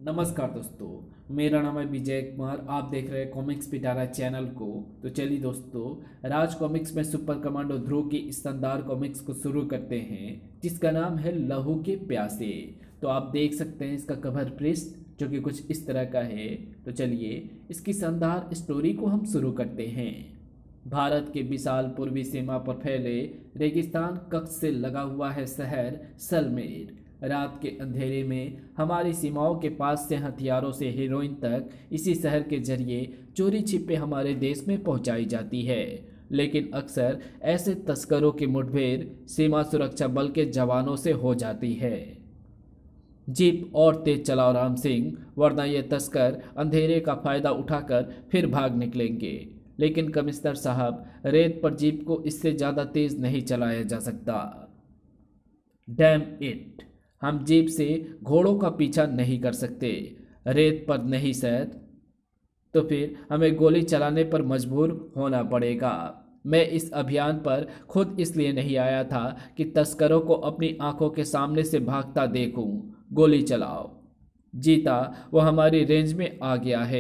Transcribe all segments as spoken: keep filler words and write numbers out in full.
नमस्कार दोस्तों, मेरा नाम है विजय कुमार। आप देख रहे हैं कॉमिक्स पिटारा चैनल को। तो चलिए दोस्तों, राज कॉमिक्स में सुपर कमांडो ध्रुव की इस शानदार कॉमिक्स को शुरू करते हैं, जिसका नाम है लहू के प्यासे। तो आप देख सकते हैं इसका कवर पृष्ठ, जो कि कुछ इस तरह का है। तो चलिए इसकी शानदार स्टोरी को हम शुरू करते हैं। भारत के विशाल पूर्वी सीमा पर फैले रेगिस्तान कक्ष से लगा हुआ है शहर सलमेर। रात के अंधेरे में हमारी सीमाओं के पास से हथियारों से हीरोइन तक इसी शहर के जरिए चोरी छिपे हमारे देश में पहुंचाई जाती है। लेकिन अक्सर ऐसे तस्करों की मुठभेड़ सीमा सुरक्षा बल के जवानों से हो जाती है। जीप और तेज चलाओ राम सिंह, वरना ये तस्कर अंधेरे का फायदा उठाकर फिर भाग निकलेंगे। लेकिन कमिश्नर साहब, रेत पर जीप को इससे ज़्यादा तेज नहीं चलाया जा सकता। डैम इट, हम जीप से घोड़ों का पीछा नहीं कर सकते। रेत पर नहीं सर, तो फिर हमें गोली चलाने पर मजबूर होना पड़ेगा। मैं इस अभियान पर खुद इसलिए नहीं आया था कि तस्करों को अपनी आंखों के सामने से भागता देखूं। गोली चलाओ। जीता वो हमारी रेंज में आ गया है।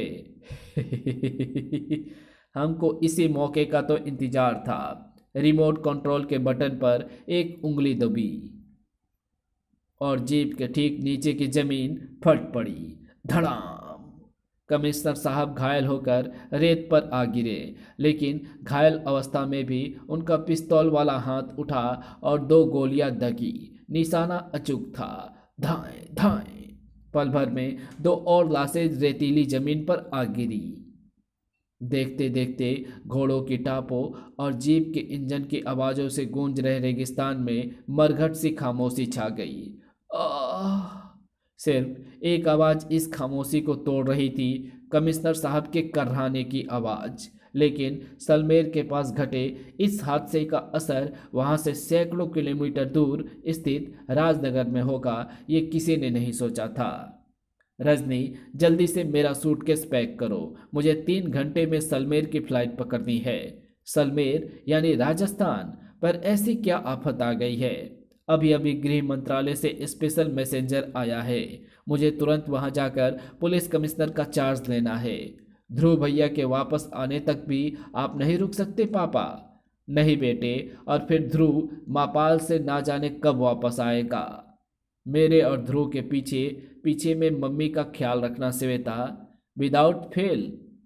हमको इसी मौके का तो इंतजार था। रिमोट कंट्रोल के बटन पर एक उंगली दबी और जीप के ठीक नीचे की जमीन फट पड़ी। धड़ाम। कमिश्नर साहब घायल होकर रेत पर आ गिरे, लेकिन घायल अवस्था में भी उनका पिस्तौल वाला हाथ उठा और दो गोलियां दगी। निशाना अचूक था। धाएं धाएं। पल भर में दो और लाशें रेतीली जमीन पर आ गिरी। देखते देखते घोड़ों की टापों और जीप के इंजन की आवाज़ों से गूंज रहे रेगिस्तान में मरघट सी खामोशी छा गई। आह! सिर्फ एक आवाज़ इस खामोशी को तोड़ रही थी, कमिश्नर साहब के कर्राने की आवाज़। लेकिन सलमेर के पास घटे इस हादसे का असर वहां से सैकड़ों किलोमीटर दूर स्थित राजनगर में होगा, ये किसी ने नहीं सोचा था। रजनी, जल्दी से मेरा सूटकेस पैक करो। मुझे तीन घंटे में सलमेर की फ्लाइट पकड़नी है। सलमेर यानी राजस्थान, पर ऐसी क्या आफत आ गई है? अभी अभी गृह मंत्रालय से स्पेशल मैसेंजर आया है। मुझे तुरंत वहां जाकर पुलिस कमिश्नर का चार्ज लेना है। ध्रुव भैया के वापस आने तक भी आप नहीं रुक सकते पापा? नहीं बेटे, और फिर ध्रुव मापाल से ना जाने कब वापस आएगा। मेरे और ध्रुव के पीछे पीछे में मम्मी का ख्याल रखना श्वेता, विदाउट फेल।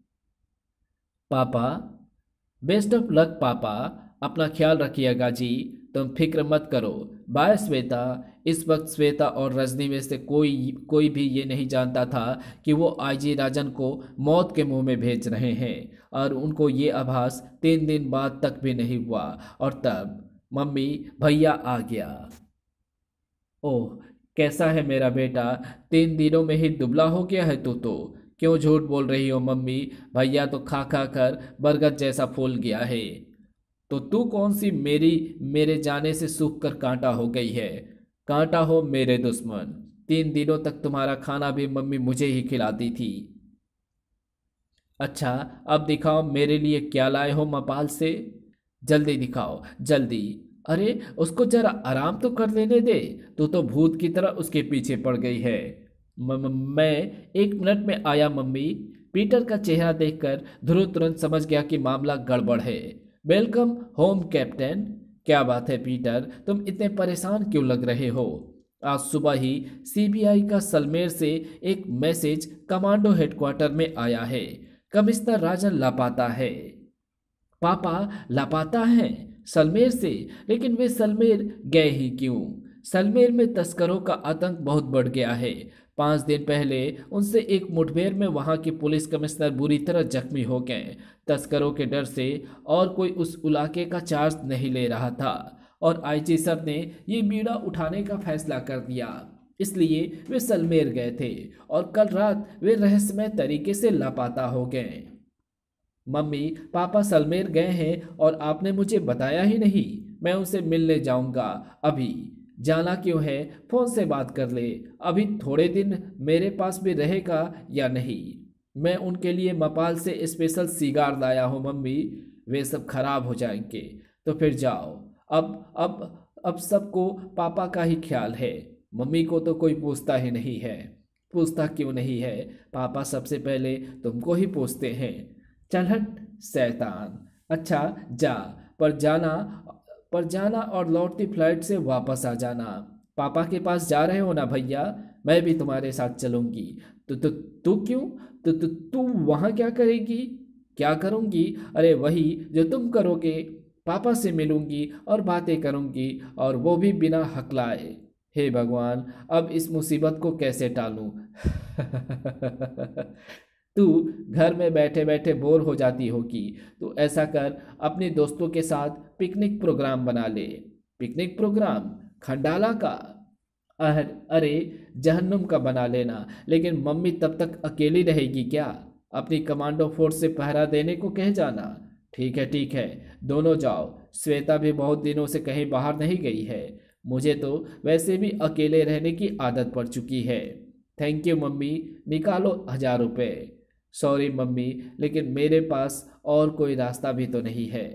पापा, बेस्ट ऑफ लक पापा, अपना ख्याल रखिएगा जी, तुम फिक्र मत करो। बाय श्वेता। इस वक्त श्वेता और रजनी में से कोई कोई भी ये नहीं जानता था कि वो आईजी राजन को मौत के मुंह में भेज रहे हैं, और उनको ये आभास तीन दिन बाद तक भी नहीं हुआ। और तब मम्मी भैया आ गया। ओह, कैसा है मेरा बेटा? तीन दिनों में ही दुबला हो गया है तू तो। क्यों झूठ बोल रही हो मम्मी? भैया तो खा खा कर बरगद जैसा फूल गया है। तो तू कौन सी मेरी मेरे जाने से सूख कर कांटा हो गई है? कांटा हो मेरे दुश्मन। तीन दिनों तक तुम्हारा खाना भी मम्मी मुझे ही खिलाती थी। अच्छा, अब दिखाओ मेरे लिए क्या लाए हो मपाल से। जल्दी दिखाओ, जल्दी। अरे उसको जरा आराम तो कर लेने दे, तू तो भूत की तरह उसके पीछे पड़ गई है। म, म, मैं एक मिनट में आया मम्मी। पीटर का चेहरा देखकर ध्रुव तुरंत समझ गया कि मामला गड़बड़ है। Welcome home captain. क्या बात है पीटर, तुम इतने परेशान क्यों लग रहे हो? आज सुबह ही सीबीआई का सलमेर से एक मैसेज कमांडो हेडक्वार्टर में आया है। कमिश्नर राजन लापता है। पापा लापता हैं सलमेर से? लेकिन वे सलमेर गए ही क्यों? सलमेर में तस्करों का आतंक बहुत बढ़ गया है। पाँच दिन पहले उनसे एक मुठभेड़ में वहां के पुलिस कमिश्नर बुरी तरह जख्मी हो गए। तस्करों के डर से और कोई उस इलाके का चार्ज नहीं ले रहा था, और आईजी सर ने ये बीड़ा उठाने का फैसला कर दिया। इसलिए वे सलमेर गए थे, और कल रात वे रहस्यमय तरीके से लापता हो गए। मम्मी, पापा सलमेर गए हैं और आपने मुझे बताया ही नहीं। मैं उनसे मिलने जाऊंगा अभी। जाना क्यों है? फोन से बात कर ले। अभी थोड़े दिन मेरे पास भी रहेगा या नहीं? मैं उनके लिए मपाल से स्पेशल सिगार लाया हूँ मम्मी। वे सब खराब हो जाएंगे। तो फिर जाओ। अब अब अब सबको पापा का ही ख्याल है। मम्मी को तो कोई पूछता ही नहीं है। पूछता क्यों नहीं है? पापा सबसे पहले तुमको ही पूछते हैं। चल हट शैतान। अच्छा जा, पर जाना पर जाना और लौटती फ्लाइट से वापस आ जाना। पापा के पास जा रहे हो ना भैया? मैं भी तुम्हारे साथ चलूंगी। तो तू तू क्यों? तो तू तू वहाँ क्या करेगी? क्या करूंगी? अरे वही जो तुम करोगे। पापा से मिलूंगी और बातें करूंगी, और वो भी बिना हकलाए। हे भगवान, अब इस मुसीबत को कैसे टालूं? तू घर में बैठे बैठे बोर हो जाती होगी, तो ऐसा कर, अपने दोस्तों के साथ पिकनिक प्रोग्राम बना ले। Picnic programme? खंडाला का? अर अरे जहन्नुम का बना लेना, लेकिन मम्मी तब तक अकेली रहेगी क्या? अपनी कमांडो फोर्स से पहरा देने को कह जाना। ठीक है ठीक है, दोनों जाओ। श्वेता भी बहुत दिनों से कहीं बाहर नहीं गई है। मुझे तो वैसे भी अकेले रहने की आदत पड़ चुकी है। थैंक यू मम्मी, निकालो हजार रुपये। सॉरी मम्मी, लेकिन मेरे पास और कोई रास्ता भी तो नहीं है।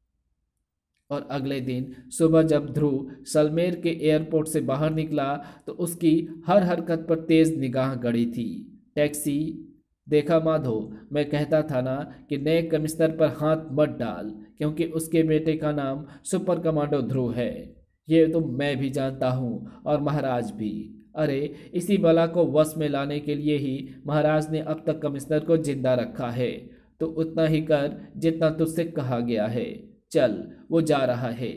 और अगले दिन सुबह जब ध्रुव सलमेर के एयरपोर्ट से बाहर निकला, तो उसकी हर हरकत पर तेज निगाह गड़ी थी। टैक्सी। देखा माधो, मैं कहता था ना कि नए कमिश्नर पर हाथ मत डाल, क्योंकि उसके बेटे का नाम सुपर कमांडो ध्रुव है। ये तो मैं भी जानता हूँ, और महाराज भी। अरे इसी बला को वश में लाने के लिए ही महाराज ने अब तक कमिश्नर को जिंदा रखा है। तो उतना ही कर जितना तुझसे कहा गया है। चल, वो जा रहा है।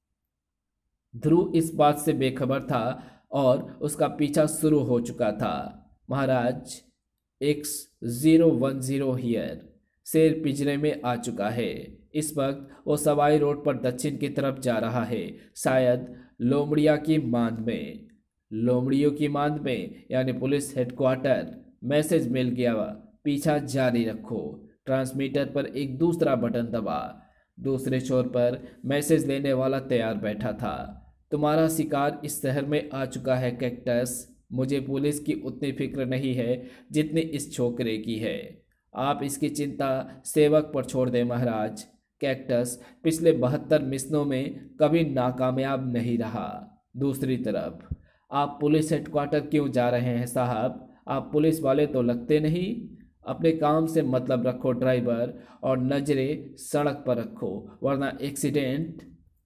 ध्रुव इस बात से बेखबर था और उसका पीछा शुरू हो चुका था। महाराज, X zero one zero here. शेर पिंजरे में आ चुका है। इस वक्त वो सवाई रोड पर दक्षिण की तरफ जा रहा है, शायद लोमड़िया की मांद में। लोमड़ियों की मांद में, यानी पुलिस हेडक्वार्टर। मैसेज मिल गया, पीछा जारी रखो। ट्रांसमीटर पर एक दूसरा बटन दबा। दूसरे छोर पर मैसेज लेने वाला तैयार बैठा था। तुम्हारा शिकार इस शहर में आ चुका है कैक्टस। मुझे पुलिस की उतनी फिक्र नहीं है जितनी इस छोकरे की है। आप इसकी चिंता सेवक पर छोड़ दें महाराज। कैक्टस पिछले बहत्तर मिशनों में कभी नाकामयाब नहीं रहा। दूसरी तरफ, आप पुलिस हेडक्वार्टर क्यों जा रहे हैं साहब? आप पुलिस वाले तो लगते नहीं। अपने काम से मतलब रखो ड्राइवर, और नजरें सड़क पर रखो, वरना एक्सीडेंट।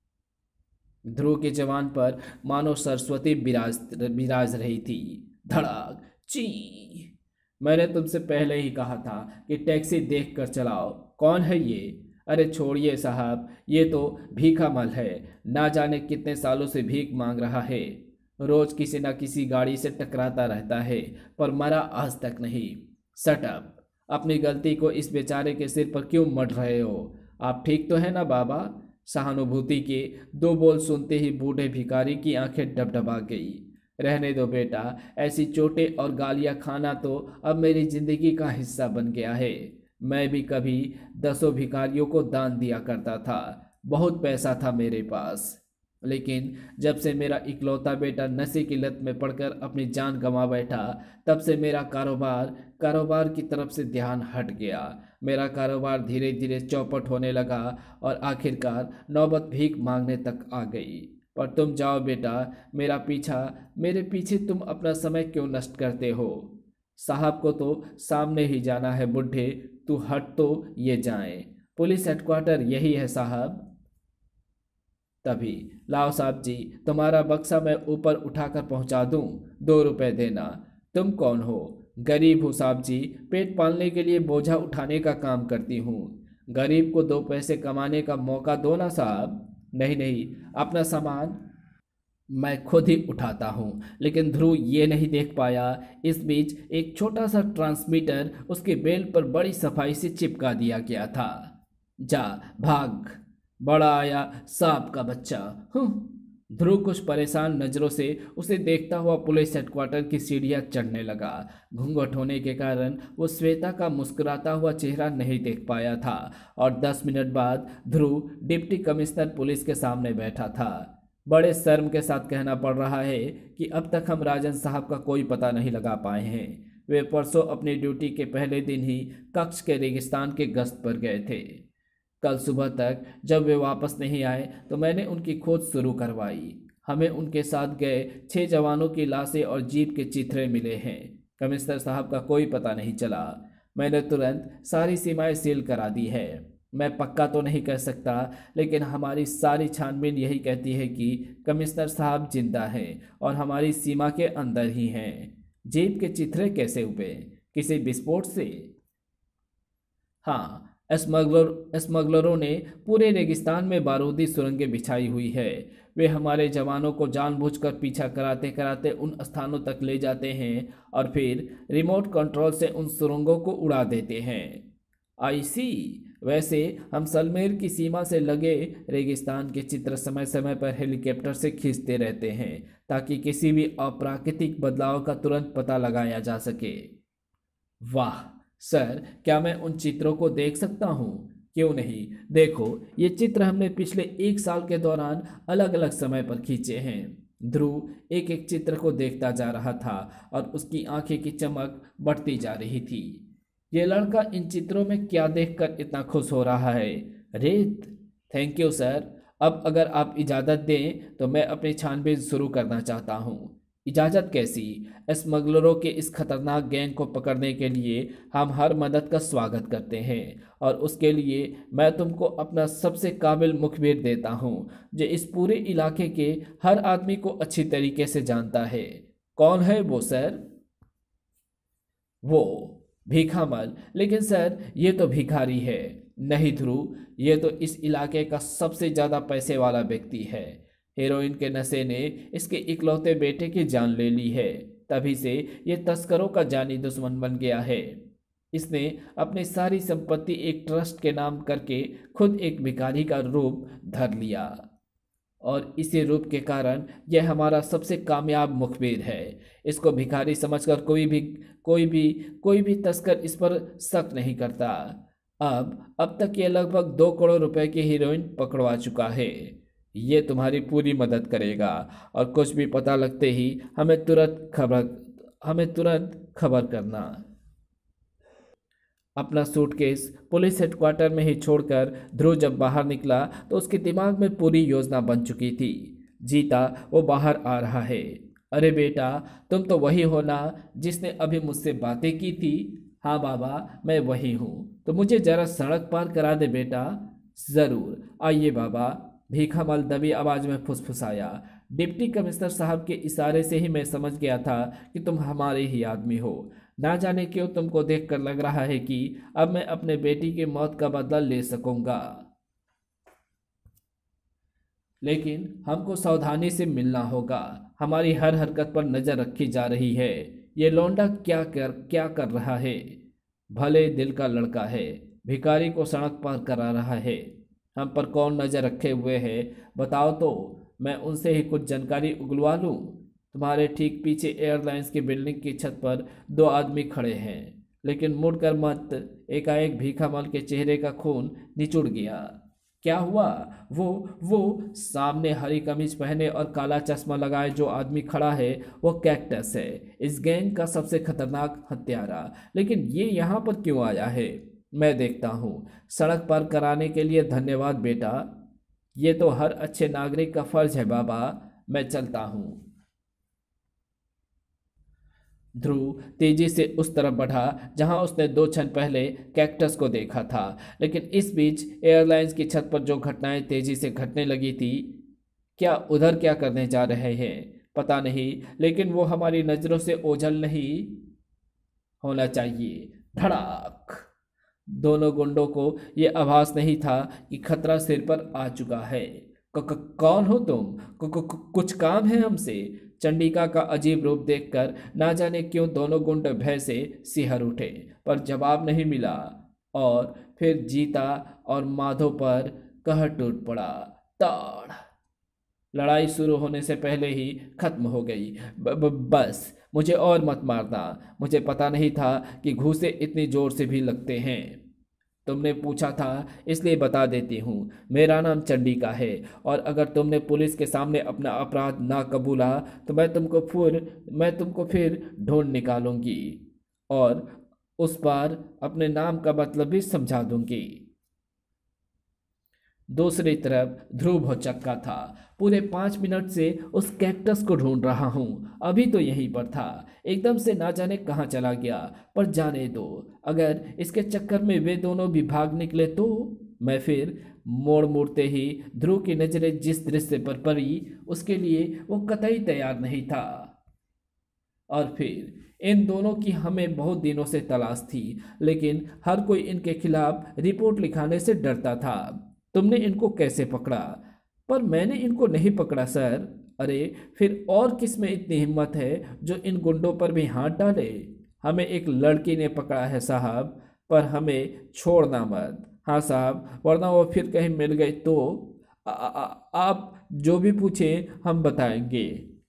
ध्रुव के जवान पर मानो सरस्वती विराज विराज रही थी। धड़ाक, ची। मैंने तुमसे पहले ही कहा था कि टैक्सी देख कर चलाओ। कौन है ये? अरे छोड़िए साहब, ये तो भीखा मल है। ना जाने कितने सालों से भीख मांग रहा है। रोज किसी न किसी गाड़ी से टकराता रहता है, पर मरा आज तक नहीं। Shut up. अपनी गलती को इस बेचारे के सिर पर क्यों मढ़ रहे हो? आप ठीक तो है ना बाबा? सहानुभूति के दो बोल सुनते ही बूढ़े भिखारी की आंखें डबडबा गई। रहने दो बेटा, ऐसी चोटें और गालियां खाना तो अब मेरी जिंदगी का हिस्सा बन गया है। मैं भी कभी दसों भिखारियों को दान दिया करता था। बहुत पैसा था मेरे पास, लेकिन जब से मेरा इकलौता बेटा नशे की लत में पड़कर अपनी जान गंवा बैठा, तब से मेरा कारोबार कारोबार की तरफ से ध्यान हट गया। मेरा कारोबार धीरे धीरे चौपट होने लगा और आखिरकार नौबत भीख मांगने तक आ गई। पर तुम जाओ बेटा, मेरा पीछा मेरे पीछे तुम अपना समय क्यों नष्ट करते हो? साहब को तो सामने ही जाना है बुढ़े, तू हट तो ये जाए। पुलिस हेडक्वार्टर यही है साहब। तभी, लाओ साहब जी, तुम्हारा बक्सा मैं ऊपर उठाकर पहुंचा दूं, दो रुपए देना। तुम कौन हो? गरीब हूँ साहब जी, पेट पालने के लिए बोझा उठाने का काम करती हूँ। गरीब को दो पैसे कमाने का मौका दो ना साहब। नहीं नहीं, अपना सामान मैं खुद ही उठाता हूँ। लेकिन ध्रुव ये नहीं देख पाया, इस बीच एक छोटा सा ट्रांसमीटर उसके बेल्ट पर बड़ी सफाई से चिपका दिया गया था। जा भाग, बड़ा आया सांप का बच्चा। हूँ। ध्रुव कुछ परेशान नजरों से उसे देखता हुआ पुलिस हेडक्वार्टर की सीढ़ियां चढ़ने लगा। घूंघट होने के कारण वो श्वेता का मुस्कुराता हुआ चेहरा नहीं देख पाया था, और दस मिनट बाद ध्रुव डिप्टी कमिश्नर पुलिस के सामने बैठा था। बड़े शर्म के साथ कहना पड़ रहा है कि अब तक हम राजन साहब का कोई पता नहीं लगा पाए हैं। वे परसों अपनी ड्यूटी के पहले दिन ही कक्ष के रेगिस्तान के गश्त पर गए थे। कल सुबह तक जब वे वापस नहीं आए तो मैंने उनकी खोज शुरू करवाई। हमें उनके साथ गए छह जवानों की लाशें और जीप के चिथड़े मिले हैं। कमिश्नर साहब का कोई पता नहीं चला। मैंने तुरंत सारी सीमाएं सील करा दी है। मैं पक्का तो नहीं कह सकता, लेकिन हमारी सारी छानबीन यही कहती है कि कमिश्नर साहब जिंदा हैं और हमारी सीमा के अंदर ही हैं। जीप के चिथड़े कैसे हुए? किसी विस्फोट से? हाँ, स्मगलर स्मगलरों ने पूरे रेगिस्तान में बारूदी सुरंगें बिछाई हुई है। वे हमारे जवानों को जानबूझकर पीछा कराते कराते उन स्थानों तक ले जाते हैं और फिर रिमोट कंट्रोल से उन सुरंगों को उड़ा देते हैं। आई सी। वैसे हम सलमेर की सीमा से लगे रेगिस्तान के चित्र समय समय पर हेलीकॉप्टर से खींचते रहते हैं ताकि किसी भी अप्राकृतिक बदलाव का तुरंत पता लगाया जा सके। वाह सर, क्या मैं उन चित्रों को देख सकता हूँ? क्यों नहीं, देखो ये चित्र हमने पिछले एक साल के दौरान अलग अलग समय पर खींचे हैं। ध्रुव एक एक चित्र को देखता जा रहा था और उसकी आंखें की चमक बढ़ती जा रही थी। ये लड़का इन चित्रों में क्या देखकर इतना खुश हो रहा है? रेत। Thank you sir. अब अगर आप इजाज़त दें तो मैं अपनी छानबीन शुरू करना चाहता हूँ। इजाज़त कैसी? स्मगलरों के इस खतरनाक गैंग को पकड़ने के लिए हम हर मदद का स्वागत करते हैं और उसके लिए मैं तुमको अपना सबसे काबिल मुखबिर देता हूँ जो इस पूरे इलाके के हर आदमी को अच्छी तरीके से जानता है। कौन है वो सर? वो भीखामल। लेकिन सर ये तो भिखारी है। नहीं ध्रुव, ये तो इस इलाके का सबसे ज़्यादा पैसे वाला व्यक्ति है। हेरोइन के नशे ने इसके इकलौते बेटे की जान ले ली है, तभी से ये तस्करों का जानी दुश्मन बन गया है। इसने अपनी सारी संपत्ति एक ट्रस्ट के नाम करके खुद एक भिखारी का रूप धर लिया और इसी रूप के कारण यह हमारा सबसे कामयाब मुखबिर है। इसको भिखारी समझकर कोई भी कोई भी कोई भी तस्कर इस पर शक नहीं करता। अब अब तक ये लगभग दो करोड़ रुपए की हीरोइन पकड़वा चुका है। ये तुम्हारी पूरी मदद करेगा और कुछ भी पता लगते ही हमें तुरंत खबर हमें तुरंत खबर करना। अपना सूटकेस पुलिस हेडक्वार्टर में ही छोड़कर ध्रुव जब बाहर निकला तो उसके दिमाग में पूरी योजना बन चुकी थी। जीता वो बाहर आ रहा है। अरे बेटा, तुम तो वही हो ना जिसने अभी मुझसे बातें की थी? हाँ बाबा, मैं वही हूँ। तो मुझे जरा सड़क पार करा दे बेटा। ज़रूर, आइए बाबा, भीखामल दबी आवाज़ में फुसफुसाया। डिप्टी कमिश्नर साहब के इशारे से ही मैं समझ गया था कि तुम हमारे ही आदमी हो। ना जाने क्यों तुमको देखकर लग रहा है कि अब मैं अपने बेटी की मौत का बदला ले सकूंगा, लेकिन हमको सावधानी से मिलना होगा। हमारी हर हरकत पर नज़र रखी जा रही है। ये लौंडा क्या कर क्या कर रहा है? भले दिल का लड़का है, भिखारी को सड़क पार करा रहा है। हम पर कौन नज़र रखे हुए है बताओ तो मैं उनसे ही कुछ जानकारी उगलवा लूँ। तुम्हारे ठीक पीछे एयरलाइंस की बिल्डिंग की छत पर दो आदमी खड़े हैं, लेकिन मुड़कर मत। एकाएक भीखामल के चेहरे का खून निचुड़ गया। क्या हुआ? वो वो सामने हरी कमीज पहने और काला चश्मा लगाए जो आदमी खड़ा है वो कैक्टस है, इस गैंग का सबसे खतरनाक हत्यारा। लेकिन ये यहाँ पर क्यों आया है? मैं देखता हूँ। सड़क पार कराने के लिए धन्यवाद बेटा। ये तो हर अच्छे नागरिक का फर्ज है बाबा। मैं चलता हूँ। ध्रुव तेजी से उस तरफ बढ़ा जहां उसने दो क्षण पहले कैक्टस को देखा था, लेकिन इस बीच एयरलाइंस की छत पर जो घटनाएं तेजी से घटने लगी थी, क्या उधर क्या करने जा रहे हैं पता नहीं, लेकिन वो हमारी नज़रों से ओझल नहीं होना चाहिए। धड़ाक। दोनों गुंडों को ये आभास नहीं था कि खतरा सिर पर आ चुका है। क, क, कौन हो तुम? क, क, कुछ काम है हमसे? चंडिका का अजीब रूप देखकर ना जाने क्यों दोनों गुंड भय से सिहर उठे, पर जवाब नहीं मिला और फिर जीता और माधो पर कहर टूट पड़ा। ताड़। लड़ाई शुरू होने से पहले ही खत्म हो गई। ब, ब, बस मुझे और मत मारना। मुझे पता नहीं था कि घूंसे इतनी जोर से भी लगते हैं। तुमने पूछा था इसलिए बता देती हूँ, मेरा नाम चंडिका है और अगर तुमने पुलिस के सामने अपना अपराध ना कबूला तो मैं तुमको फिर मैं तुमको फिर ढूंढ निकालूंगी और उस बार अपने नाम का मतलब भी समझा दूंगी। दूसरी तरफ ध्रुव भौचक्का था। पूरे पाँच मिनट से उस कैक्टस को ढूंढ रहा हूँ, अभी तो यहीं पर था, एकदम से ना जाने कहाँ चला गया। पर जाने दो, अगर इसके चक्कर में वे दोनों भी भाग निकले तो मैं फिर। मोड़ मुड़ते ही ध्रुव की नजरें जिस दृश्य पर पड़ी उसके लिए वो कतई तैयार नहीं था। और फिर इन दोनों की हमें बहुत दिनों से तलाश थी, लेकिन हर कोई इनके खिलाफ रिपोर्ट लिखाने से डरता था। तुमने इनको कैसे पकड़ा? पर मैंने इनको नहीं पकड़ा सर। अरे फिर और किस में इतनी हिम्मत है जो इन गुंडों पर भी हाथ डाले? हमें एक लड़की ने पकड़ा है साहब, पर हमें छोड़ना मत। हाँ साहब, वरना वो फिर कहीं मिल गई तो आ, आ, आप जो भी पूछें हम बताएंगे।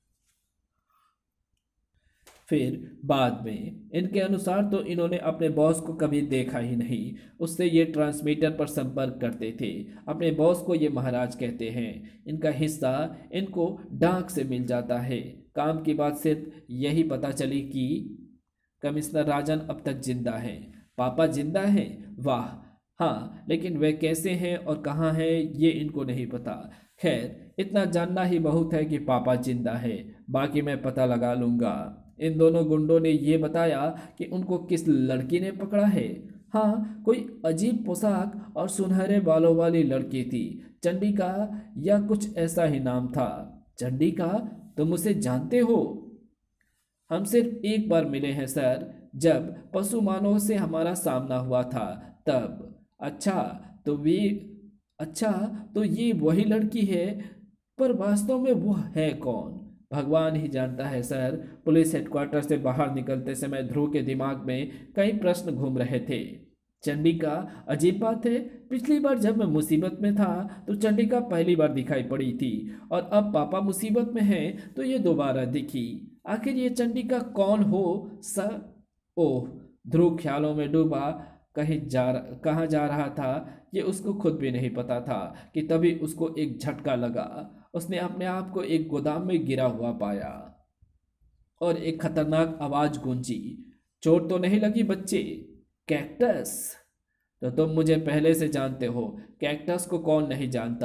फिर बाद में इनके अनुसार तो इन्होंने अपने बॉस को कभी देखा ही नहीं, उससे ये ट्रांसमीटर पर संपर्क करते थे। अपने बॉस को ये महाराज कहते हैं। इनका हिस्सा इनको डाक से मिल जाता है। काम की बात सिर्फ यही पता चली कि कमिश्नर राजन अब तक जिंदा हैं। पापा जिंदा हैं? वाह, हाँ, लेकिन वे कैसे हैं और कहाँ हैं ये इनको नहीं पता। खैर, इतना जानना ही बहुत है कि पापा जिंदा है, बाकी मैं पता लगा लूँगा। इन दोनों गुंडों ने ये बताया कि उनको किस लड़की ने पकड़ा है। हाँ, कोई अजीब पोशाक और सुनहरे बालों वाली लड़की थी, चंडिका या कुछ ऐसा ही नाम था। चंडिका? तुम उसे जानते हो? हम सिर्फ एक बार मिले हैं सर, जब पशु मानव से हमारा सामना हुआ था तब। अच्छा तो वे अच्छा तो ये वही लड़की है, पर वास्तव में वो है कौन भगवान ही जानता है सर। पुलिस हेडक्वार्टर से बाहर निकलते समय ध्रुव के दिमाग में कई प्रश्न घूम रहे थे। चंडिका? अजीब बात है, पिछली बार जब मैं मुसीबत में था तो चंडिका पहली बार दिखाई पड़ी थी, और अब पापा मुसीबत में हैं तो ये दोबारा दिखी। आखिर ये चंडिका कौन हो सर? ओह, ध्रुव ख्यालों में डूबा कहीं जा कहाँ जा रहा था ये उसको खुद भी नहीं पता था कि तभी उसको एक झटका लगा। उसने अपने आप को एक गोदाम में गिरा हुआ पाया और एक खतरनाक आवाज गूंजी। चोट तो नहीं लगी बच्चे? कैक्टस? तो तुम मुझे पहले से जानते हो, कैक्टस को कौन नहीं जानता।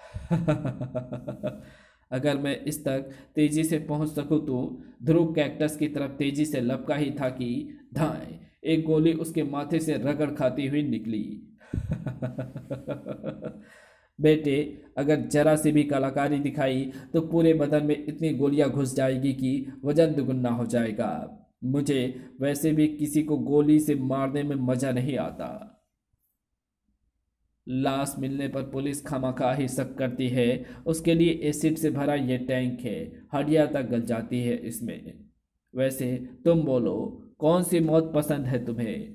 अगर मैं इस तक तेजी से पहुंच सकूं तो। ध्रुव कैक्टस की तरफ तेजी से लपका ही था कि धाए एक गोली उसके माथे से रगड़ खाती हुई निकली। बेटे, अगर जरा सी भी कलाकारी दिखाई तो पूरे बदन में इतनी गोलियां घुस जाएगी कि वजन दुगुना हो जाएगा। मुझे वैसे भी किसी को गोली से मारने में मजा नहीं आता। लाश मिलने पर पुलिस खामखा ही शक करती है। उसके लिए एसिड से भरा ये टैंक है, हड्डियां तक गल जाती है इसमें। वैसे तुम बोलो, कौन सी मौत पसंद है तुम्हें?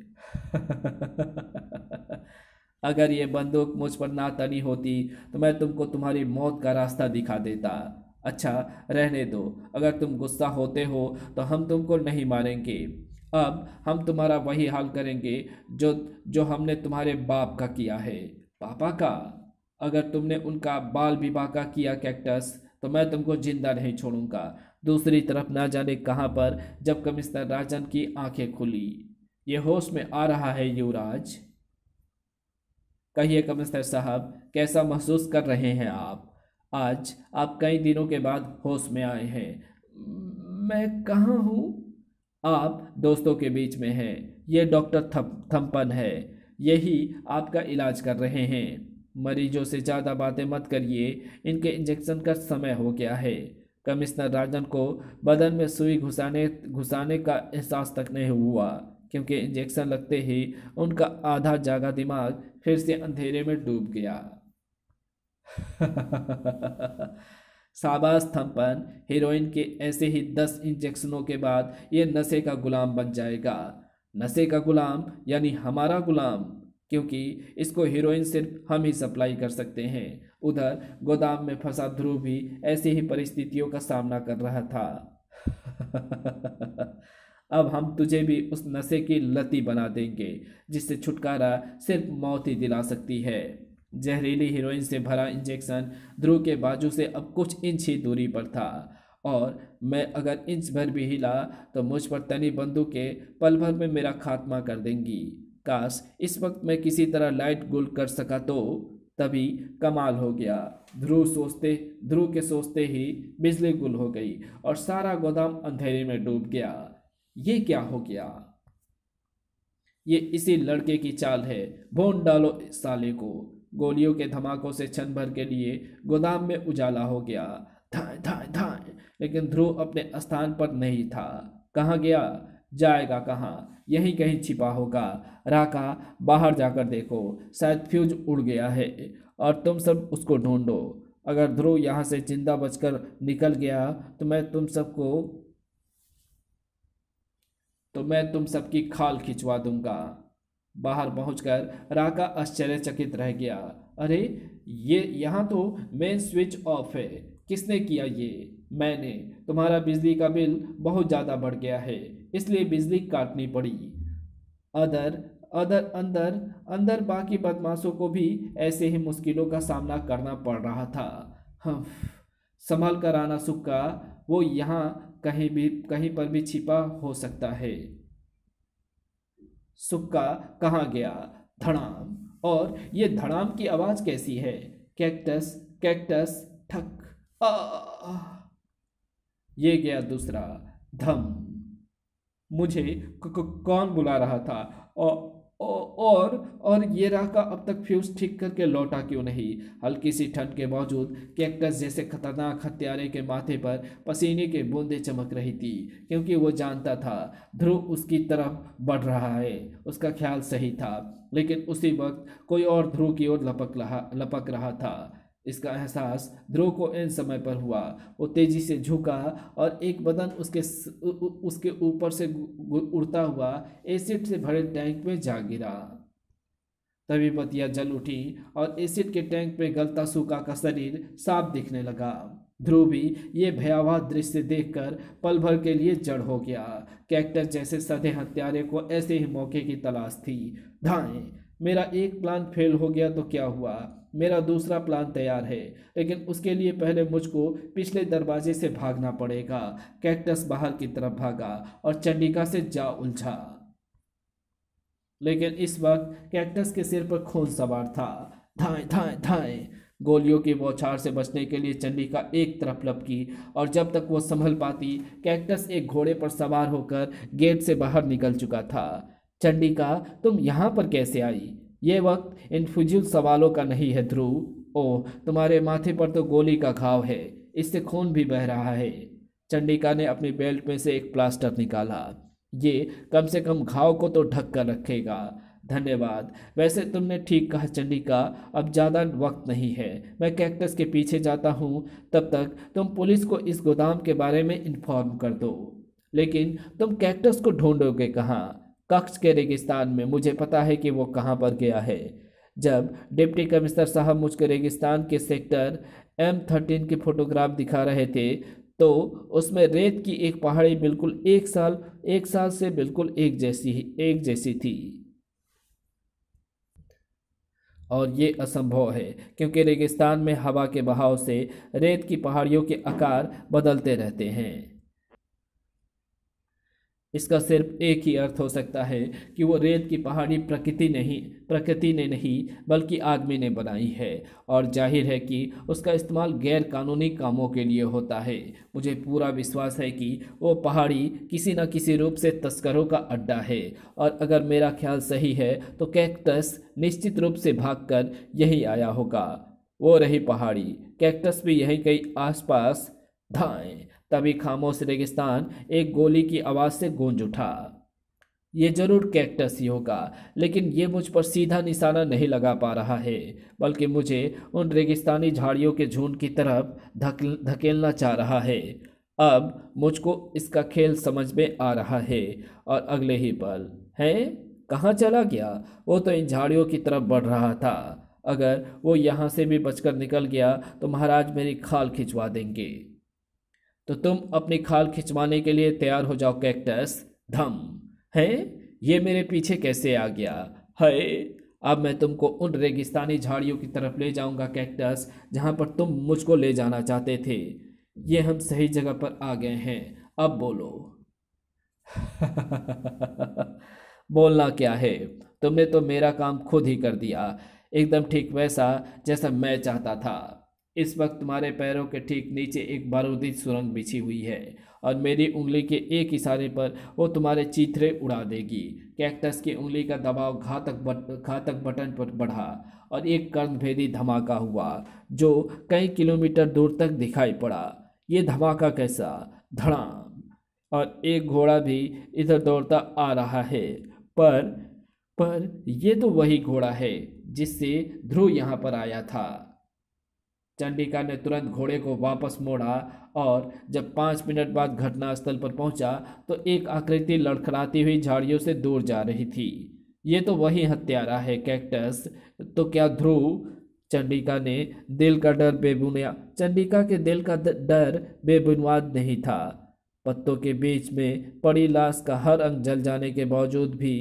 अगर ये बंदूक मुझ पर ना तनी होती तो मैं तुमको तुम्हारी मौत का रास्ता दिखा देता। अच्छा रहने दो, अगर तुम गुस्सा होते हो तो हम तुमको नहीं मारेंगे। अब हम तुम्हारा वही हाल करेंगे जो जो हमने तुम्हारे बाप का किया है। पापा का? अगर तुमने उनका बाल विवाह का किया कैक्टस, तो मैं तुमको जिंदा नहीं छोड़ूंगा। दूसरी तरफ ना जाने कहां पर जब कमिश्नर राजन की आंखें खुली। ये होश में आ रहा है युवराज? कहिए कमिश्नर साहब, कैसा महसूस कर रहे हैं आप? आज आप कई दिनों के बाद होश में आए हैं। मैं कहाँ हूँ? आप दोस्तों के बीच में हैं। ये डॉक्टर थम्पन है, यही आपका इलाज कर रहे हैं। मरीजों से ज़्यादा बातें मत करिए, इनके इंजेक्शन का समय हो गया है। कमिश्नर राजन को बदन में सुई घुसाने घुसाने का एहसास तक नहीं हुआ, क्योंकि इंजेक्शन लगते ही उनका आधा जागा दिमाग फिर से अंधेरे में डूब गया। शाबाश थम्पन, हीरोइन के ऐसे ही दस इंजेक्शनों के बाद ये नशे का गुलाम बन जाएगा। नशे का गुलाम यानी हमारा गुलाम, क्योंकि इसको हीरोइन सिर्फ हम ही सप्लाई कर सकते हैं। उधर गोदाम में फंसा ध्रुव भी ऐसी ही परिस्थितियों का सामना कर रहा था। अब हम तुझे भी उस नशे की लती बना देंगे जिससे छुटकारा सिर्फ मौत ही दिला सकती है। जहरीली हीरोइन से भरा इंजेक्शन ध्रुव के बाजू से अब कुछ इंच ही दूरी पर था, और मैं अगर इंच भर भी हिला तो मुझ पर तनी बंदूकें पल भर में मेरा खात्मा कर देंगी। काश इस वक्त मैं किसी तरह लाइट गुल कर सका तो। तभी कमाल हो गया। ध्रुव सोचते ध्रुव के सोचते ही बिजली गुल हो गई और सारा गोदाम अंधेरे में डूब गया। ये क्या हो गया? ये इसी लड़के की चाल है। भून डालो इस साले को। गोलियों के धमाकों से क्षण भर के लिए गोदाम में उजाला हो गया। धाए धाए धाए, लेकिन ध्रुव अपने स्थान पर नहीं था। कहाँ गया? जाएगा कहाँ? यहीं कहीं छिपा होगा। राका, बाहर जाकर देखो, शायद फ्यूज उड़ गया है और तुम सब उसको ढूंढो। अगर ध्रुव यहाँ से जिंदा बचकर निकल गया तो मैं तुम सबको तो मैं तुम सबकी खाल खिंचवा दूंगा। बाहर पहुंचकर राका आश्चर्यचकित रह गया। अरे, ये यहाँ तो मेन स्विच ऑफ है। किसने किया ये? मैंने। तुम्हारा बिजली का बिल बहुत ज़्यादा बढ़ गया है, इसलिए बिजली काटनी पड़ी। अदर अदर अंदर अंदर बाकी बदमाशों को भी ऐसे ही मुश्किलों का सामना करना पड़ रहा था। हम संभल कर आना सुक्का, वो यहाँ कहीं भी कहीं पर भी छिपा हो सकता है। सुक्का कहाँ गया? धड़ाम। और ये धड़ाम की आवाज कैसी है? कैक्टस कैक्टस ठक। आ ये गया दूसरा। धम। मुझे क- क- कौन बुला रहा था? और और और ये राका अब तक फ्यूज ठीक करके लौटा क्यों नहीं? हल्की सी ठंड के बावजूद कैक्टस जैसे खतरनाक हत्यारे के माथे पर पसीने के बूंदें चमक रही थी, क्योंकि वो जानता था ध्रुव उसकी तरफ बढ़ रहा है। उसका ख्याल सही था, लेकिन उसी वक्त कोई और ध्रुव की ओर लपक रहा लपक रहा था। इसका एहसास ध्रुव को इन समय पर हुआ। वो तेजी से झुका और एक बदन उसके उ, उ, उसके ऊपर से उड़ता हुआ एसिड से भरे टैंक में जा गिरा। तभी बत्तियां जल उठी और एसिड के टैंक में गलता सूखा का शरीर साफ दिखने लगा। ध्रुव भी ये भयावह दृश्य देखकर पल भर के लिए जड़ हो गया। कैक्टस जैसे सधे हत्यारे को ऐसे ही मौके की तलाश थी। धाएं। मेरा एक प्लान फेल हो गया तो क्या हुआ? मेरा दूसरा प्लान तैयार है, लेकिन उसके लिए पहले मुझको पिछले दरवाजे से भागना पड़ेगा। कैक्टस बाहर की तरफ भागा और चंडिका से जा उलझा, लेकिन इस वक्त कैक्टस के सिर पर खून सवार था। धाए धाए धाए। गोलियों की बौछार से बचने के लिए चंडिका एक तरफ लपकी और जब तक वो संभल पाती, कैक्टस एक घोड़े पर सवार होकर गेट से बाहर निकल चुका था। चंडिका, तुम यहाँ पर कैसे आई? ये वक्त इन फिजूल सवालों का नहीं है ध्रुव। ओह, तुम्हारे माथे पर तो गोली का घाव है, इससे खून भी बह रहा है। चंडिका ने अपनी बेल्ट में से एक प्लास्टर निकाला। ये कम से कम घाव को तो ढक कर रखेगा। धन्यवाद। वैसे तुमने ठीक कहा चंडिका, अब ज़्यादा वक्त नहीं है। मैं कैक्टस के पीछे जाता हूँ, तब तक तुम पुलिस को इस गोदाम के बारे में इन्फॉर्म कर दो। लेकिन तुम कैक्टस को ढूंढोगे कहाँ? कक्ष के रेगिस्तान में। मुझे पता है कि वो कहाँ पर गया है। जब डिप्टी कमिश्नर साहब मुझको रेगिस्तान के सेक्टर एम थर्टीन के फोटोग्राफ दिखा रहे थे, तो उसमें रेत की एक पहाड़ी बिल्कुल एक साल एक साल से बिल्कुल एक जैसी एक जैसी थी। और ये असंभव है, क्योंकि रेगिस्तान में हवा के बहाव से रेत की पहाड़ियों के आकार बदलते रहते हैं। इसका सिर्फ एक ही अर्थ हो सकता है कि वो रेत की पहाड़ी प्रकृति नहीं प्रकृति ने नहीं बल्कि आदमी ने बनाई है, और जाहिर है कि उसका इस्तेमाल गैर कानूनी कामों के लिए होता है। मुझे पूरा विश्वास है कि वो पहाड़ी किसी न किसी रूप से तस्करों का अड्डा है, और अगर मेरा ख्याल सही है तो कैक्टस निश्चित रूप से भागकर यही आया होगा। वो रही पहाड़ी, कैक्टस भी यहीं कहीं आसपास। धाएं। तभी खामोश रेगिस्तान एक गोली की आवाज़ से गूंज उठा। ये जरूर कैक्टस ही होगा, लेकिन ये मुझ पर सीधा निशाना नहीं लगा पा रहा है, बल्कि मुझे उन रेगिस्तानी झाड़ियों के झुंड की तरफ धक धकेलना चाह रहा है। अब मुझको इसका खेल समझ में आ रहा है, और अगले ही पल है कहाँ चला गया? वो तो इन झाड़ियों की तरफ बढ़ रहा था। अगर वो यहाँ से भी बचकर निकल गया तो महाराज मेरी खाल खिंचवा देंगे। तो तुम अपनी खाल खिंचवाने के लिए तैयार हो जाओ कैक्टस। धम। है, ये मेरे पीछे कैसे आ गया? है, अब मैं तुमको उन रेगिस्तानी झाड़ियों की तरफ ले जाऊंगा कैक्टस, जहां पर तुम मुझको ले जाना चाहते थे। ये हम सही जगह पर आ गए हैं। अब बोलो। बोलना क्या है? तुमने तो मेरा काम खुद ही कर दिया। एकदम ठीक वैसा जैसा मैं चाहता था। इस वक्त तुम्हारे पैरों के ठीक नीचे एक बारूदी सुरंग बिछी हुई है और मेरी उंगली के एक इशारे पर वो तुम्हारे चीथड़े उड़ा देगी। कैक्टस की उंगली का दबाव घातक बट घातक बटन पर बढ़ा और एक कर्णभेदी धमाका हुआ जो कई किलोमीटर दूर तक दिखाई पड़ा। ये धमाका कैसा? धड़ाम! और एक घोड़ा भी इधर दौड़ता आ रहा है। पर पर ये तो वही घोड़ा है जिससे ध्रुव यहाँ पर आया था। चंडिका ने तुरंत घोड़े को वापस मोड़ा और जब पाँच मिनट बाद घटनास्थल पर पहुंचा तो एक आकृति लड़खड़ाती हुई झाड़ियों से दूर जा रही थी। ये तो वही हत्यारा है कैक्टस। तो क्या ध्रुव? चंडिका ने दिल का डर बेबुनियाद चंडिका के दिल का द- डर बेबुनियाद नहीं था। पत्तों के बीच में पड़ी लाश का हर अंग जल जाने के बावजूद भी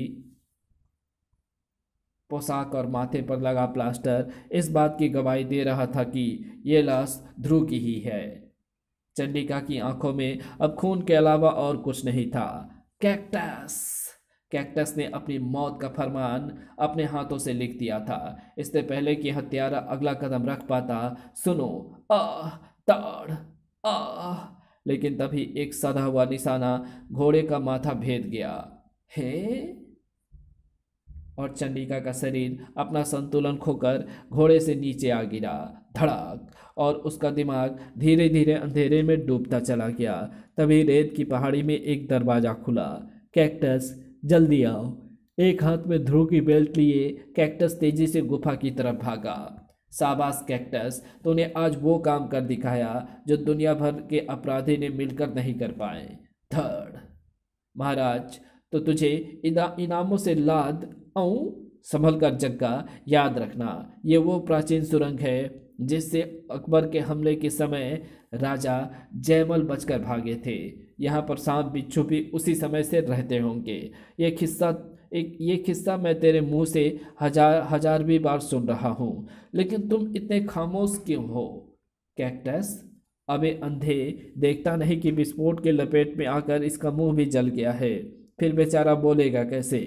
पोशाक और माथे पर लगा प्लास्टर इस बात की गवाही दे रहा था कि यह लाश ध्रुव की ही है। चंडिका की आंखों में अब खून के अलावा और कुछ नहीं था। कैक्टस! कैक्टस ने अपनी मौत का फरमान अपने हाथों से लिख दिया था इससे पहले कि हत्यारा अगला कदम रख पाता। सुनो, आह, ताड़, आह! लेकिन तभी एक सधा हुआ निशाना घोड़े का माथा भेद गया है और चंडिका का शरीर अपना संतुलन खोकर घोड़े से नीचे आ गिरा। धड़ाक! और उसका दिमाग धीरे धीरे अंधेरे में डूबता चला गया। तभी रेत की पहाड़ी में एक दरवाजा खुला। कैक्टस, जल्दी आओ! एक हाथ में ध्रुव की बेल्ट लिए कैक्टस तेजी से गुफा की तरफ भागा। शाबाश कैक्टस, तूने आज वो काम कर दिखाया जो दुनिया भर के अपराधी ने मिलकर नहीं कर पाए। थर्ड महाराज, तो तुझे इना इनामों से लाद आऊं। संभल कर जग्गा, याद रखना ये वो प्राचीन सुरंग है जिससे अकबर के हमले के समय राजा जयमल बचकर भागे थे। यहाँ पर सांप बिच्छू भी उसी समय से रहते होंगे। ये किस्सा एक ये किस्सा मैं तेरे मुंह से हजार हजारवीं बार सुन रहा हूँ, लेकिन तुम इतने खामोश क्यों हो? कैक्टस, अबे अंधे, देखता नहीं कि विस्फोट के लपेट में आकर इसका मुंह भी जल गया है, फिर बेचारा बोलेगा कैसे?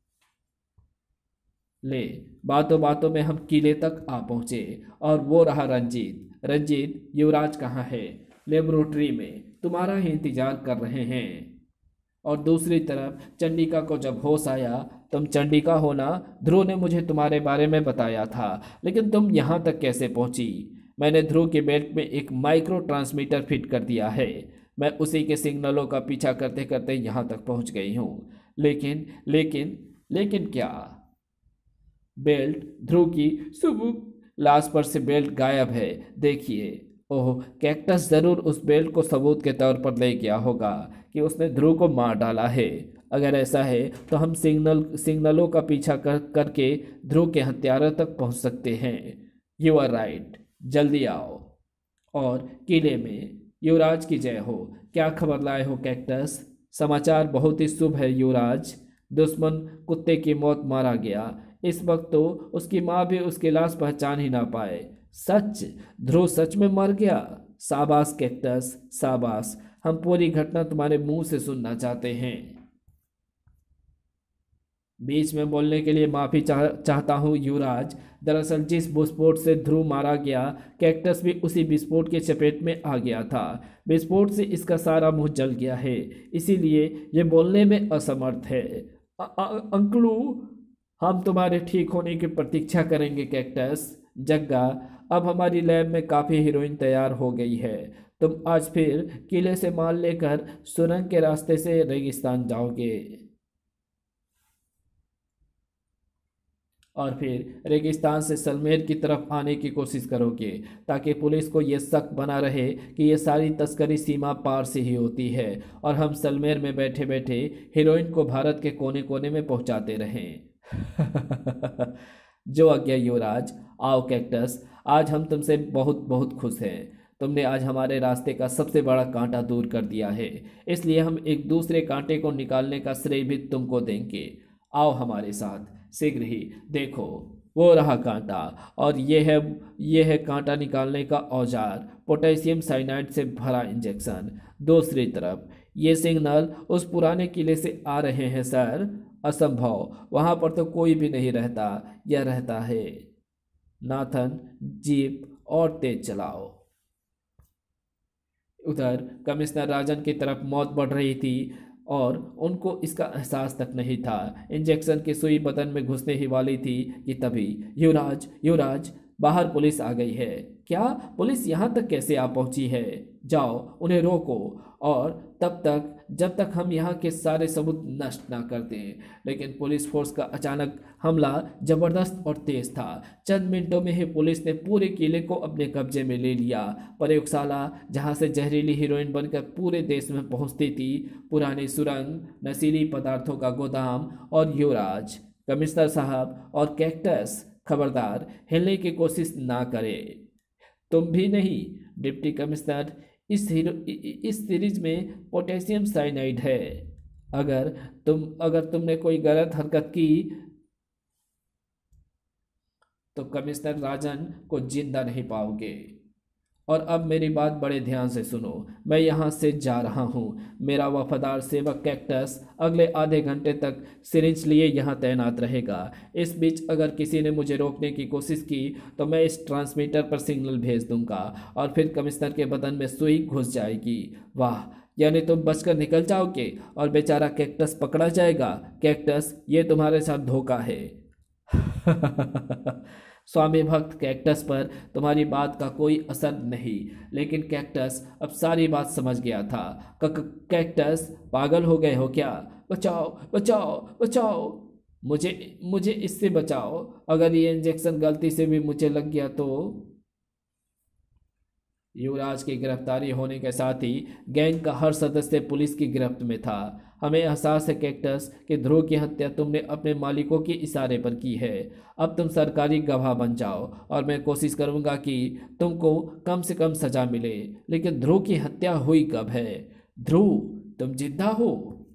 ले, बातों बातों में हम किले तक आ पहुंचे और वो रहा रंजीत। रंजीत, युवराज कहाँ है? लेबोरेटरी में तुम्हारा ही इंतजार कर रहे हैं। और दूसरी तरफ चंडिका को जब होश आया, तुम चंडिका हो ना? ध्रुव ने मुझे तुम्हारे बारे में बताया था, लेकिन तुम यहाँ तक कैसे पहुंची? मैंने ध्रुव के बेल्ट में एक माइक्रो ट्रांसमीटर फिट कर दिया है। मैं उसी के सिग्नलों का पीछा करते करते यहाँ तक पहुँच गई हूँ। लेकिन लेकिन लेकिन क्या? बेल्ट ध्रुव की सुबह लाश पर से बेल्ट गायब है। देखिए। ओह, कैक्टस जरूर उस बेल्ट को सबूत के तौर पर ले गया होगा कि उसने ध्रुव को मार डाला है। अगर ऐसा है तो हम सिग्नल सिग्नलों का पीछा कर करके ध्रुव के हत्यारों तक पहुंच सकते हैं। यू आर राइट, जल्दी आओ। और किले में युवराज की जय हो। क्या खबर लाए हो कैक्टस? समाचार बहुत ही शुभ है युवराज। दुश्मन कुत्ते की मौत मारा गया। इस वक्त तो उसकी माँ भी उसकी लाश पहचान ही ना पाए। सच? ध्रुव सच में मर गया? शाबाश कैक्टस, शाबाश। हम पूरी घटना तुम्हारे मुंह से सुनना चाहते हैं। बीच में बोलने के लिए माफी चाह, चाहता हूँ युवराज। दरअसल जिस विस्फोट से ध्रुव मारा गया, कैक्टस भी उसी विस्फोट के चपेट में आ गया था। विस्फोट से इसका सारा मुंह जल गया है, इसीलिए ये बोलने में असमर्थ है। अ- अ- अंकलू, हम तुम्हारे ठीक होने की प्रतीक्षा करेंगे कैक्टस। जग्गा, अब हमारी लैब में काफ़ी हीरोइन तैयार हो गई है। तुम आज फिर किले से माल लेकर सुरंग के रास्ते से रेगिस्तान जाओगे और फिर रेगिस्तान से सलमेर की तरफ आने की कोशिश करोगे, ताकि पुलिस को ये शक बना रहे कि ये सारी तस्करी सीमा पार से ही होती है और हम सलमेर में बैठे बैठे हीरोइन को भारत के कोने कोने में पहुंचाते रहें। जो आज्ञा युवराज। आओ कैक्टस, आज हम तुमसे बहुत बहुत खुश हैं। तुमने आज हमारे रास्ते का सबसे बड़ा कांटा दूर कर दिया है, इसलिए हम एक दूसरे कांटे को निकालने का श्रेय भी तुमको देंगे। आओ हमारे साथ शीघ्र ही। देखो, वो रहा कांटा, और ये है ये है कांटा निकालने का औजार, पोटेशियम साइनाइड से भरा इंजेक्शन। दूसरी तरफ ये सिग्नल उस पुराने किले से आ रहे हैं सर। असंभव, वहाँ पर तो कोई भी नहीं रहता, या रहता है? नाथन, जीप और तेज चलाओ। उधर कमिश्नर राजन की तरफ मौत बढ़ रही थी और उनको इसका एहसास तक नहीं था। इंजेक्शन की सुई बदन में घुसने ही वाली थी कि तभी युवराज युवराज बाहर पुलिस आ गई है। क्या? पुलिस यहाँ तक कैसे आ पहुंची है? जाओ उन्हें रोको, और तब तक जब तक हम यहाँ के सारे सबूत नष्ट ना कर दें। लेकिन पुलिस फोर्स का अचानक हमला जबरदस्त और तेज था। चंद मिनटों में ही पुलिस ने पूरे किले को अपने कब्जे में ले लिया। प्रयोगशाला जहाँ से जहरीली हीरोइन बनकर पूरे देश में पहुँचती थी, पुरानी सुरंग, नशीली पदार्थों का गोदाम और युवराज, कमिश्नर साहब और कैक्टस, खबरदार हिलने की कोशिश ना करें। तुम भी नहीं डिप्टी कमिश्नर, इस हीरो इस सीरीज में पोटेशियम साइनाइड है। अगर तुम अगर तुमने कोई गलत हरकत की तो कमिश्नर राजन को जिंदा नहीं पाओगे। और अब मेरी बात बड़े ध्यान से सुनो, मैं यहाँ से जा रहा हूँ। मेरा वफादार सेवक कैक्टस अगले आधे घंटे तक सिरिंज लिए यहाँ तैनात रहेगा। इस बीच अगर किसी ने मुझे रोकने की कोशिश की तो मैं इस ट्रांसमीटर पर सिग्नल भेज दूंगा और फिर कमिश्नर के बदन में सुई घुस जाएगी। वाह, यानी तुम बचकर निकल जाओगे और बेचारा कैक्टस पकड़ा जाएगा। कैक्टस, ये तुम्हारे साथ धोखा है। स्वामी भक्त कैक्टस पर तुम्हारी बात का कोई असर नहीं, लेकिन कैक्टस अब सारी बात समझ गया था। कैक्टस, पागल हो गए हो क्या? बचाओ बचाओ बचाओ, मुझे मुझे इससे बचाओ। अगर ये इंजेक्शन गलती से भी मुझे लग गया तो। युवराज की गिरफ्तारी होने के साथ ही गैंग का हर सदस्य पुलिस की गिरफ्त में था। हमें एहसास है कैक्टस कि ध्रुव की हत्या तुमने अपने मालिकों के इशारे पर की है। अब तुम सरकारी गवाह बन जाओ और मैं कोशिश करूंगा कि तुमको कम से कम सजा मिले। लेकिन ध्रुव की हत्या हुई कब है? ध्रुव, तुम जिंदा हो?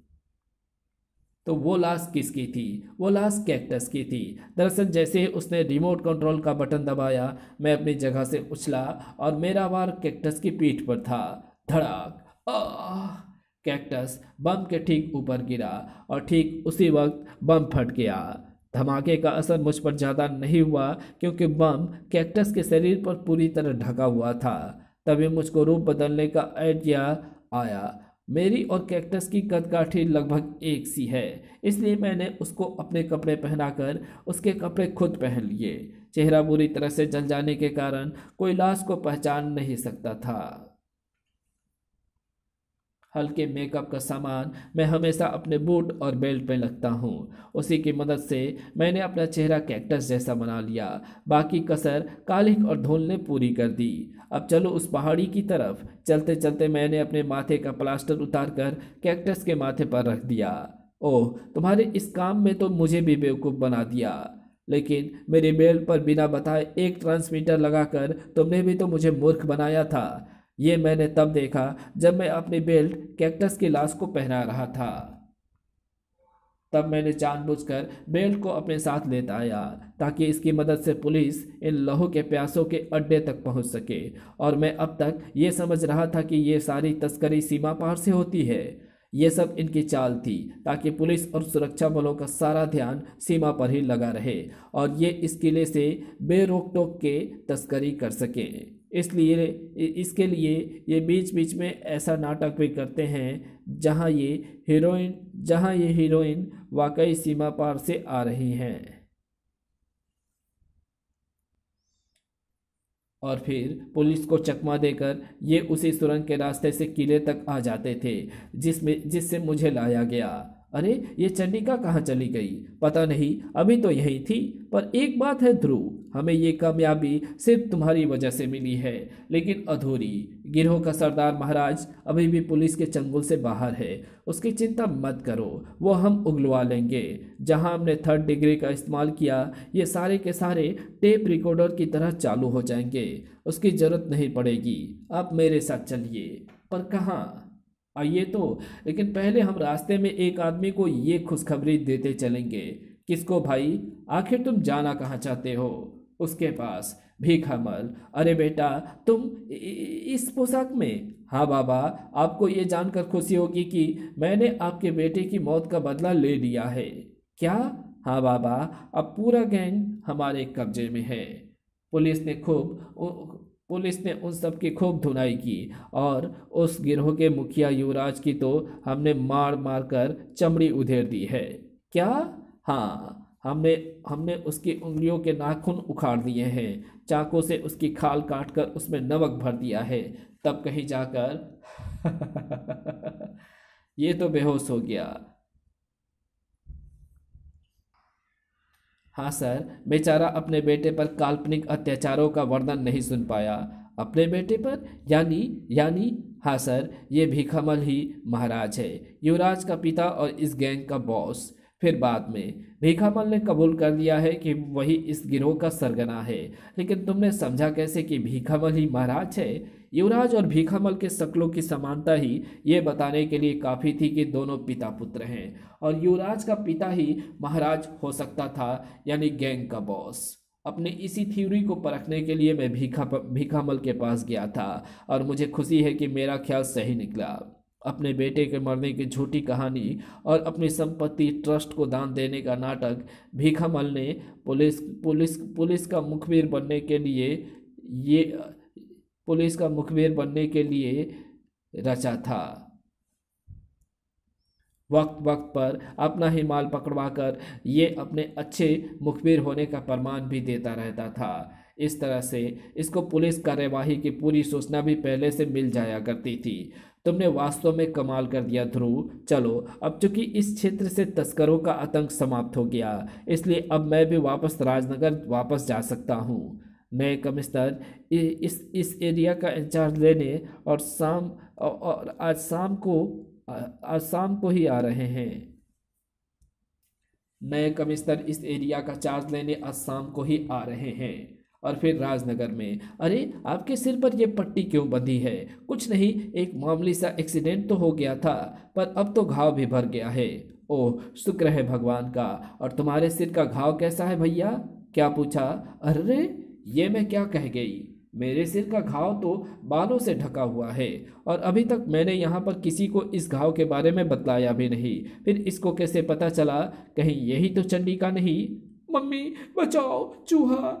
तो वो लाश किसकी थी? वो लाश कैक्टस की थी। दरअसल जैसे ही उसने रिमोट कंट्रोल का बटन दबाया, मैं अपनी जगह से उछला और मेरा वार कैक्टस की पीठ पर था। धड़ाक! आह! कैक्टस बम के ठीक ऊपर गिरा और ठीक उसी वक्त बम फट गया। धमाके का असर मुझ पर ज़्यादा नहीं हुआ क्योंकि बम कैक्टस के शरीर पर पूरी तरह ढका हुआ था। तभी मुझको रूप बदलने का आइडिया आया। मेरी और कैक्टस की कदकाठी लगभग एक सी है, इसलिए मैंने उसको अपने कपड़े पहनाकर उसके कपड़े खुद पहन लिए। चेहरा बुरी तरह से जल जाने के कारण कोई लाश को पहचान नहीं सकता था। हल्के मेकअप का सामान मैं हमेशा अपने बूट और बेल्ट में लगता हूँ। उसी की मदद से मैंने अपना चेहरा कैक्टस जैसा बना लिया। बाकी कसर कालिक और धूल ने पूरी कर दी। अब चलो उस पहाड़ी की तरफ। चलते चलते मैंने अपने माथे का प्लास्टर उतारकर कैक्टस के माथे पर रख दिया। ओह, तुम्हारे इस काम में तो मुझे भी बेवकूफ़ बना दिया। लेकिन मेरे बेल्ट पर बिना बताए एक ट्रांसमीटर लगाकर तुमने भी तो मुझे मूर्ख बनाया था। ये मैंने तब देखा जब मैं अपनी बेल्ट कैक्टस की लाश को पहना रहा था। तब मैंने जानबूझकर बेल्ट को अपने साथ लेता आया ताकि इसकी मदद से पुलिस इन लहू के प्यासों के अड्डे तक पहुंच सके। और मैं अब तक ये समझ रहा था कि ये सारी तस्करी सीमा पार से होती है। ये सब इनकी चाल थी ताकि पुलिस और सुरक्षा बलों का सारा ध्यान सीमा पर ही लगा रहे और ये इस किले से बेरोक टोक के तस्करी कर सकें। इसलिए इसके लिए ये बीच बीच में ऐसा नाटक भी करते हैं जहां ये हीरोइन जहां ये हीरोइन वाकई सीमा पार से आ रही हैं। और फिर पुलिस को चकमा देकर ये उसी सुरंग के रास्ते से किले तक आ जाते थे जिसमें जिससे मुझे लाया गया। अरे, ये चंडिका कहाँ चली गई? पता नहीं, अभी तो यही थी। पर एक बात है ध्रुव, हमें ये कामयाबी सिर्फ तुम्हारी वजह से मिली है, लेकिन अधूरी। गिरोह का सरदार महाराज अभी भी पुलिस के चंगुल से बाहर है। उसकी चिंता मत करो, वो हम उगलवा लेंगे। जहां हमने थर्ड डिग्री का इस्तेमाल किया, ये सारे के सारे टेप रिकॉर्डर की तरह चालू हो जाएंगे। उसकी जरूरत नहीं पड़ेगी। आप मेरे साथ चलिए। पर कहाँ? आइए तो, लेकिन पहले हम रास्ते में एक आदमी को ये खुशखबरी देते चलेंगे। किसको भाई? आखिर तुम जाना कहाँ चाहते हो? उसके पास। भीखमल, अरे बेटा, तुम इस पोशाक में? हाँ बाबा, आपको ये जानकर खुशी होगी कि मैंने आपके बेटे की मौत का बदला ले लिया है। क्या? हाँ बाबा, अब पूरा गैंग हमारे कब्जे में है। पुलिस ने खूब पुलिस ने उन सब की खूब धुनाई की और उस गिरोह के मुखिया युवराज की तो हमने मार मार कर चमड़ी उधेड़ दी है। क्या? हाँ, हमने हमने उसकी उंगलियों के नाखून उखाड़ दिए हैं, चाकू से उसकी खाल काटकर उसमें नमक भर दिया है, तब कहीं जाकर ये तो बेहोश हो गया। हाँ सर, बेचारा अपने बेटे पर काल्पनिक अत्याचारों का वर्णन नहीं सुन पाया। अपने बेटे पर? यानी यानी हाँ सर, ये भीखामल ही महाराज है, युवराज का पिता और इस गैंग का बॉस। फिर बाद में भीखामल ने कबूल कर लिया है कि वही इस गिरोह का सरगना है, लेकिन तुमने समझा कैसे कि भीखामल ही महाराज है? युवराज और भीखामल के शक्लों की समानता ही ये बताने के लिए काफ़ी थी कि दोनों पिता पुत्र हैं और युवराज का पिता ही महाराज हो सकता था, यानी गैंग का बॉस। अपने इसी थ्योरी को परखने के लिए मैं भीखा भीखामल के पास गया था और मुझे खुशी है कि मेरा ख्याल सही निकला। अपने बेटे के मरने की झूठी कहानी और अपनी संपत्ति ट्रस्ट को दान देने का नाटक भीखामल ने पुलिस पुलिस पुलिस का मुखबिर बनने के लिए ये पुलिस का मुखबिर बनने के लिए रचा था। वक्त वक्त पर अपना ही माल पकड़वाकर ये अपने अच्छे मुखबिर होने का प्रमाण भी देता रहता था। इस तरह से इसको पुलिस कार्यवाही की पूरी सूचना भी पहले से मिल जाया करती थी। तुमने वास्तव में कमाल कर दिया ध्रुव। चलो, अब चूंकि इस क्षेत्र से तस्करों का आतंक समाप्त हो गया, इसलिए अब मैं भी वापस राजनगर वापस जा सकता हूँ। नए कमिश्नर इस इस एरिया का इंचार्ज लेने और शाम और आज शाम को आज शाम को ही आ रहे हैं। नए कमिश्नर इस एरिया का चार्ज लेने आज शाम को ही आ रहे हैं। और फिर राजनगर में, अरे आपके सिर पर यह पट्टी क्यों बंधी है? कुछ नहीं, एक मामूली सा एक्सीडेंट तो हो गया था, पर अब तो घाव भी भर गया है। ओह, शुक्र है भगवान का। और तुम्हारे सिर का घाव कैसा है भैया? क्या पूछा? अरे ये मैं क्या कह गई, मेरे सिर का घाव तो बालों से ढका हुआ है और अभी तक मैंने यहाँ पर किसी को इस घाव के बारे में बतलाया भी नहीं। फिर इसको कैसे पता चला? कहीं यही तो चंडिका नहीं? मम्मी बचाओ, चूहा।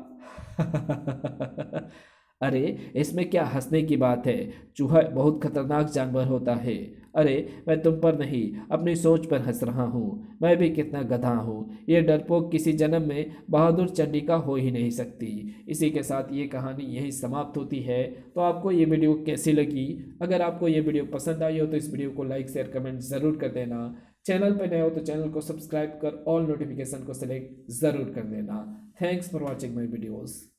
अरे इसमें क्या हंसने की बात है? चूहा बहुत खतरनाक जानवर होता है। अरे मैं तुम पर नहीं, अपनी सोच पर हंस रहा हूँ। मैं भी कितना गधा हूँ। ये डरपोक किसी जन्म में बहादुर चंडिका हो ही नहीं सकती। इसी के साथ ये कहानी यही समाप्त होती है। तो आपको ये वीडियो कैसी लगी? अगर आपको ये वीडियो पसंद आई हो तो इस वीडियो को लाइक शेयर कमेंट ज़रूर कर देना। चैनल पर नए हो तो चैनल को सब्सक्राइब कर ऑल नोटिफिकेशन को सिलेक्ट ज़रूर कर देना। Thanks for watching my videos.